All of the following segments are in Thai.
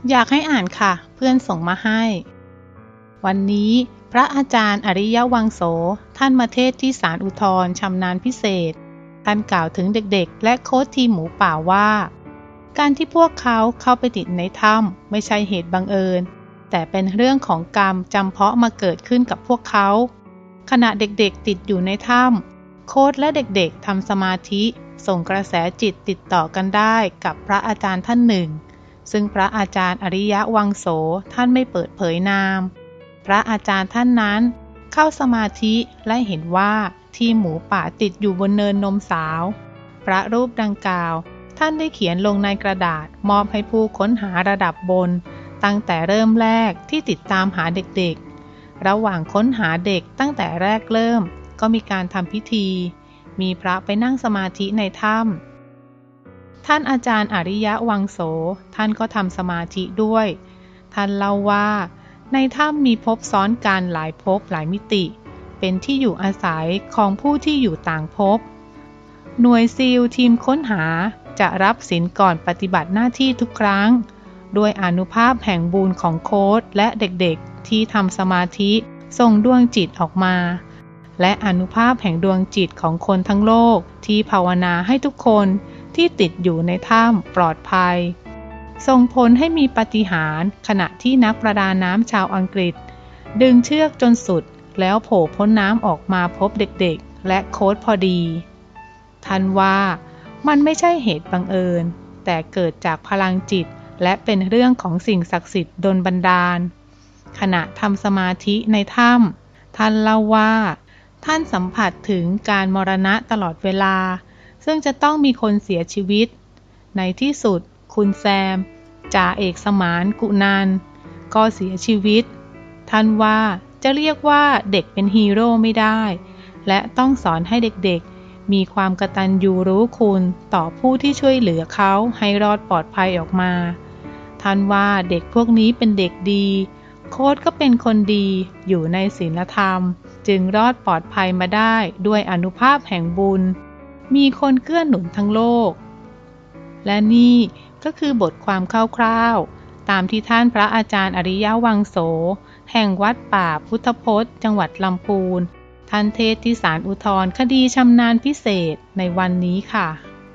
อยากให้อ่านค่ะเพื่อนส่งมาให้วันนี้พระอาจารย์อริยวังโสท่านมาเทศน์ที่ศาลอุทธรณ์ชำนาญพิเศษท่านกล่าวถึงเด็กๆและโค้ชทีมหมูป่าว่าการที่พวกเขาเข้าไปติดในถ้ำไม่ใช่เหตุบังเอิญแต่เป็นเรื่องของกรรมจำเพาะมาเกิดขึ้นกับพวกเขาขณะเด็กๆติดอยู่ในถ้ำโค้ชและเด็กๆทำสมาธิส่งกระแสจิตติดต่อกันได้กับพระอาจารย์ท่านหนึ่งซึ่งพระอาจารย์อริยวังโสท่านไม่เปิดเผยนามพระอาจารย์ท่านนั้นเข้าสมาธิและเห็นว่าทีมหมูป่าติดอยู่บนเนินนมสาวพระรูปดังกล่าวท่านได้เขียนลงในกระดาษมอบให้ผู้ค้นหาระดับบนตั้งแต่เริ่มแรกที่ติดตามหาเด็กๆระหว่างค้นหาเด็กตั้งแต่แรกเริ่มก็มีการทำพิธีมีพระไปนั่งสมาธิในถ้ำท่านอาจารย์อริยวังโสท่านก็ทำสมาธิด้วยท่านเล่าว่าในถ้ำมีภพซ้อนกันหลายภพหลายมิติเป็นที่อยู่อาศัยของผู้ที่อยู่ต่างภพหน่วยซีลทีมค้นหาจะรับศีลก่อนปฏิบัติหน้าที่ทุกครั้งด้วยอานุภาพแห่งบุญของโค้ชและเด็กๆที่ทำสมาธิส่งดวงจิตออกมาและอานุภาพแห่งดวงจิตของคนทั้งโลกที่ภาวนาให้ทุกคนที่ติดอยู่ในถ้ำปลอดภัยส่งผลให้มีปาฏิหาริย์ขณะที่นักประดาน้ำชาวอังกฤษดึงเชือกจนสุดแล้วโผล่พ้นน้ำออกมาพบเด็กๆและโค้ชพอดีท่านว่ามันไม่ใช่เหตุบังเอิญแต่เกิดจากพลังจิตและเป็นเรื่องของสิ่งศักดิ์สิทธิ์ดลบันดาลขณะทำสมาธิในถ้ำท่านเล่าว่าท่านสัมผัสถึงการมรณะตลอดเวลาซึ่งจะต้องมีคนเสียชีวิตในที่สุดคุณแซมจ่าเอกสมานกุนันท์ก็เสียชีวิตท่านว่าจะเรียกว่าเด็กเป็นฮีโร่ไม่ได้และต้องสอนให้เด็กๆมีความกตัญญูรู้คุณต่อผู้ที่ช่วยเหลือเขาให้รอดปลอดภัยออกมาท่านว่าเด็กพวกนี้เป็นเด็กดีโค้ชก็เป็นคนดีอยู่ในศีลธรรมจึงรอดปลอดภัยมาได้ด้วยอานุภาพแห่งบุญมีคนเกื้อหนุนทั้งโลกและนี่ก็คือบทความคร่าวๆตามที่ท่านพระอาจารย์อริยวังโสแห่งวัดป่าพุทธพจน์จังหวัดลำพูนท่านเทศน์ที่ศาลอุทธรณ์คดีชำนาญพิเศษในวันนี้ค่ะ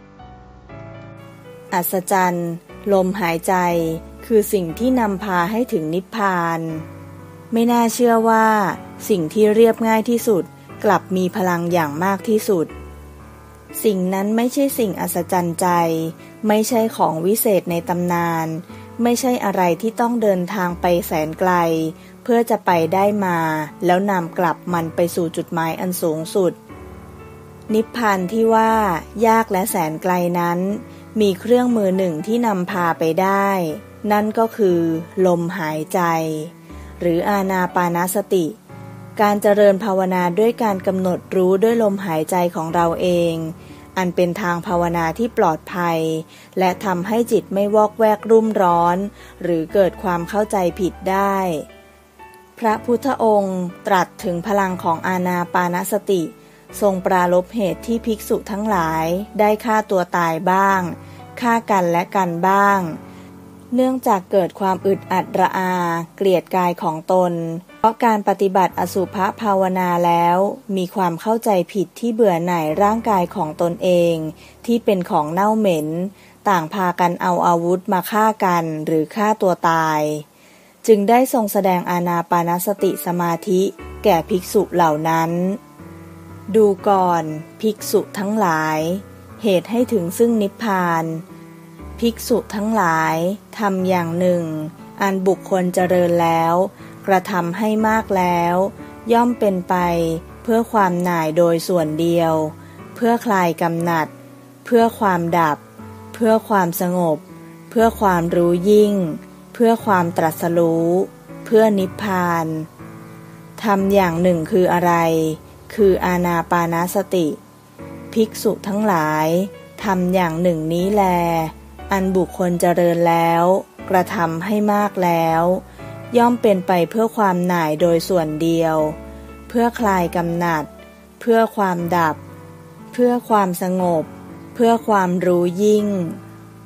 อัศจรรย์ลมหายใจคือสิ่งที่นำพาให้ถึงนิพพานไม่น่าเชื่อว่าสิ่งที่เรียบง่ายที่สุดกลับมีพลังอย่างมากที่สุดสิ่งนั้นไม่ใช่สิ่งอัศจรรย์ใจไม่ใช่ของวิเศษในตำนานไม่ใช่อะไรที่ต้องเดินทางไปแสนไกลเพื่อจะไปได้มาแล้วนำกลับมันไปสู่จุดหมายอันสูงสุดนิพพานที่ว่ายากและแสนไกลนั้นมีเครื่องมือหนึ่งที่นำพาไปได้นั่นก็คือลมหายใจหรืออานาปานสติการเจริญภาวนาด้วยการกำหนดรู้ด้วยลมหายใจของเราเองอันเป็นทางภาวนาที่ปลอดภัยและทำให้จิตไม่วอกแวกรุ่มร้อนหรือเกิดความเข้าใจผิดได้พระพุทธองค์ตรัสถึงพลังของอานาปานสติทรงปรารภเหตุที่ภิกษุทั้งหลายได้ฆ่าตัวตายบ้างฆ่ากันและกันบ้างเนื่องจากเกิดความอึดอัดระอาเกลียดกายของตนเพราะการปฏิบัติอสุภภาวนาแล้วมีความเข้าใจผิดที่เบื่อหน่ายร่างกายของตนเองที่เป็นของเน่าเหม็นต่างพากันเอาอาวุธมาฆ่ากันหรือฆ่าตัวตายจึงได้ทรงแสดงอานาปานสติสมาธิแก่ภิกษุเหล่านั้นดูก่อนภิกษุทั้งหลายเหตุให้ถึงซึ่งนิพพานภิกษุทั้งหลายทำอย่างหนึ่งอันบุคคลเจริญแล้วกระทำให้มากแล้วย่อมเป็นไปเพื่อความหน่ายโดยส่วนเดียวเพื่อคลายกำหนัดเพื่อความดับเพื่อความสงบเพื่อความรู้ยิ่งเพื่อความตรัสรู้เพื่อนิพพานทำอย่างหนึ่งคืออะไรคืออานาปานสติภิกษุทั้งหลายทำอย่างหนึ่งนี้แลอันบุคคลเจริญแล้วกระทำให้มากแล้วย่อมเป็นไปเพื่อความหน่ายโดยส่วนเดียวเพื่อคลายกำหนัดเพื่อความดับเพื่อความสงบเพื่อความรู้ยิ่ง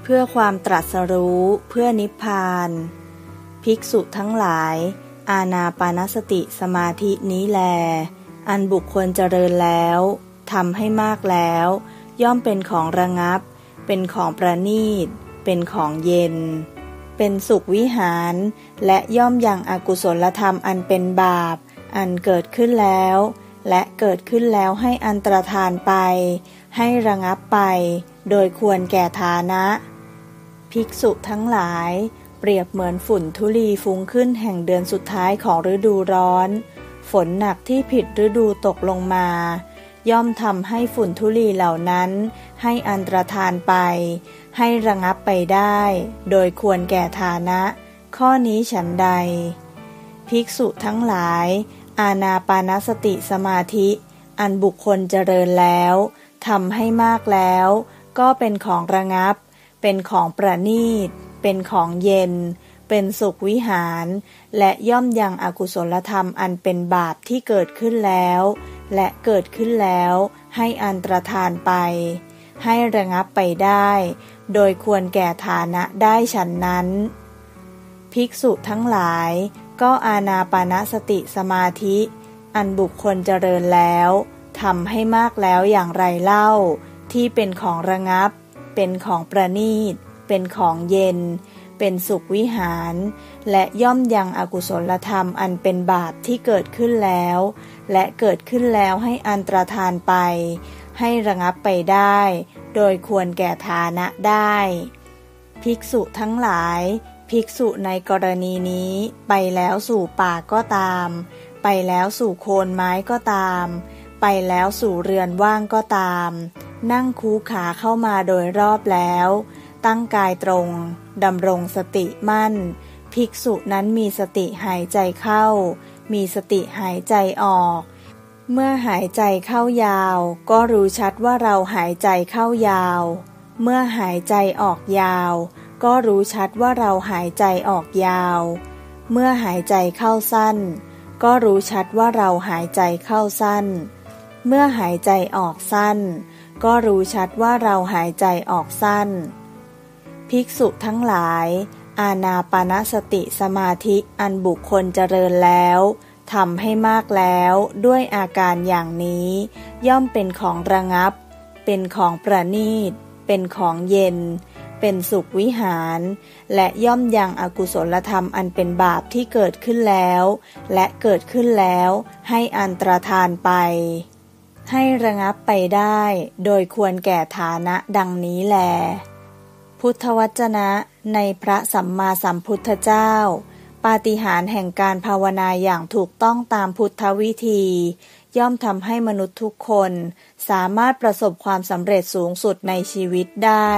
พื่อความตรัสรู้เพื่อนิพพานภิกษุทั้งหลายอานาปานสติสมาธินี้แลอันบุคคลเจริญแล้วทำให้มากแล้วย่อมเป็นของระงับเป็นของประณีตเป็นของเย็นเป็นสุขวิหารและย่อมยังอกุศลธรรมอันเป็นบาปอันเกิดขึ้นแล้วและเกิดขึ้นแล้วให้อันตรธานไปให้ระงับไปโดยควรแก่ฐานะภิกษุทั้งหลายเปรียบเหมือนฝุ่นธุลีฟุ้งขึ้นแห่งเดือนสุดท้ายของฤดูร้อนฝนหนักที่ผิดฤดูตกลงมาย่อมทำให้ฝุ่นธุลีเหล่านั้นให้อันตรธานไปให้ระงับไปได้โดยควรแก่ฐานะข้อนี้ฉันใดภิกษุทั้งหลายอานาปานสติสมาธิอันบุคคลเจริญแล้วทำให้มากแล้วก็เป็นของระงับเป็นของประณีตเป็นของเย็นเป็นสุขวิหารและย่อมยังอกุศลธรรมอันเป็นบาปที่เกิดขึ้นแล้วและเกิดขึ้นแล้วให้อันตรธานไปให้ระงับไปได้โดยควรแก่ฐานะได้ฉันนั้นภิกษุทั้งหลายก็อานาปานสติสมาธิอันบุคคลเจริญแล้วทำให้มากแล้วอย่างไรเล่าที่เป็นของระงับเป็นของประณีตเป็นของเย็นเป็นสุขวิหารและย่อมยังอกุศลธรรมอันเป็นบาปที่เกิดขึ้นแล้วและเกิดขึ้นแล้วให้อันตรธานไปให้ระงับไปได้โดยควรแก่ฐานะได้ภิกษุทั้งหลายภิกษุในกรณีนี้ไปแล้วสู่ป่าก็ตามไปแล้วสู่โคนไม้ก็ตามไปแล้วสู่เรือนว่างก็ตามนั่งคูขาเข้ามาโดยรอบแล้วตั้งกายตรงดำรงสติมั่นภิกษุนั้นมีสติหายใจเข้ามีสติหายใจออกเมื่อหายใจเข้ายาวก็รู้ชัดว่าเราหายใจเข้ายาวเมื่อหายใจออกยาวก็รู้ชัดว่าเราหายใจออกยาวเมื่อหายใจเข้าสั้นก็รู้ชัดว่าเราหายใจเข้าสั้นเมื่อหายใจออกสั้นก็รู้ชัดว่าเราหายใจออกสั้นภิกษุทั้งหลายอานาปานสติสมาธิอันบุคคลเจริญแล้วทำให้มากแล้วด้วยอาการอย่างนี้ย่อมเป็นของระงับเป็นของประณีตเป็นของเย็นเป็นสุขวิหารและย่อมยังอกุศลธรรมอันเป็นบาปที่เกิดขึ้นแล้วและเกิดขึ้นแล้วให้อันตรธานไปให้ระงับไปได้โดยควรแก่ฐานะดังนี้แลพุทธวจนะในพระสัมมาสัมพุทธเจ้าปาฏิหาริย์แห่งการภาวนาอย่างถูกต้องตามพุทธวิธีย่อมทำให้มนุษย์ทุกคนสามารถประสบความสำเร็จสูงสุดในชีวิตได้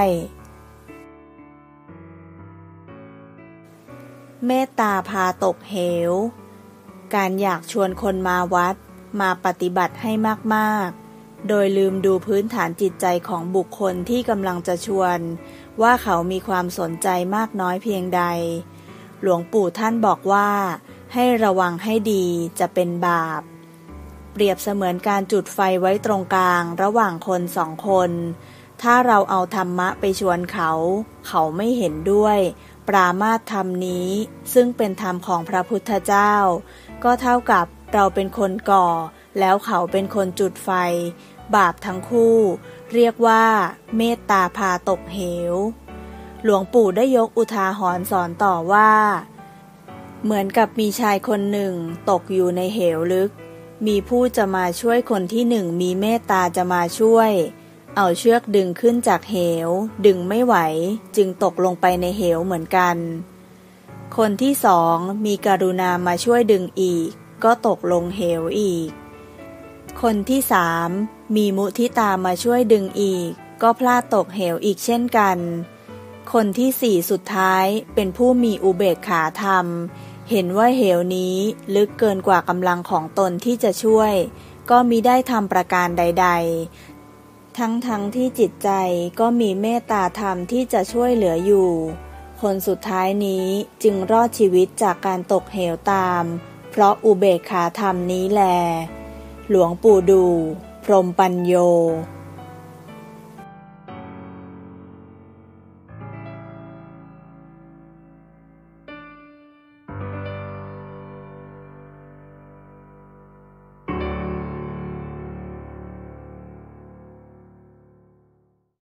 เมตตาพาตกเหวการอยากชวนคนมาวัดมาปฏิบัติให้มากๆโดยลืมดูพื้นฐานจิตใจของบุคคลที่กำลังจะชวนว่าเขามีความสนใจมากน้อยเพียงใดหลวงปู่ท่านบอกว่าให้ระวังให้ดีจะเป็นบาปเปรียบเสมือนการจุดไฟไว้ตรงกลางระหว่างคนสองคนถ้าเราเอาธรรมะไปชวนเขาไม่เห็นด้วยปรามาสธรรมนี้ซึ่งเป็นธรรมของพระพุทธเจ้าก็เท่ากับเราเป็นคนก่อแล้วเขาเป็นคนจุดไฟบาปทั้งคู่เรียกว่าเมตตาพาตกเหวหลวงปู่ได้ยกอุทาหรณ์สอนต่อว่าเหมือนกับมีชายคนหนึ่งตกอยู่ในเหวลึกมีผู้จะมาช่วยคนที่หนึ่งมีเมตตาจะมาช่วยเอาเชือกดึงขึ้นจากเหวดึงไม่ไหวจึงตกลงไปในเหวเหมือนกันคนที่สองมีกรุณามาช่วยดึงอีกก็ตกลงเหวอีกคนที่สามมีมุทิตามาช่วยดึงอีกก็พลาดตกเหวอีกเช่นกันคนที่สี่สุดท้ายเป็นผู้มีอุเบกขาธรรมเห็นว่าเหวนี้ลึกเกินกว่ากำลังของตนที่จะช่วยก็มิได้ทำประการใดๆทั้งที่จิตใจก็มีเมตตาธรรมที่จะช่วยเหลืออยู่คนสุดท้ายนี้จึงรอดชีวิตจากการตกเหวตามเพราะอุเบกขาธรรมนี้แลหลวงปู่ดูพรหมปัญโย